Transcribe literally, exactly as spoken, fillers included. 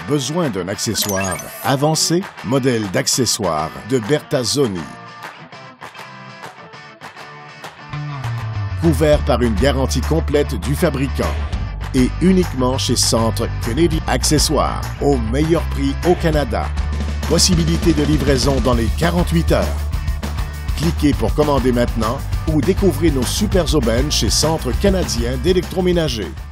besoin d'un accessoire avancé? Modèle d'accessoire de Bertazzoni. Couvert par une garantie complète du fabricant. Et uniquement chez Centre Kennedy Accessoires, au meilleur prix au Canada. Possibilité de livraison dans les quarante-huit heures. Cliquez pour commander maintenant ou découvrez nos super aubaines chez Centre canadien d'électroménager.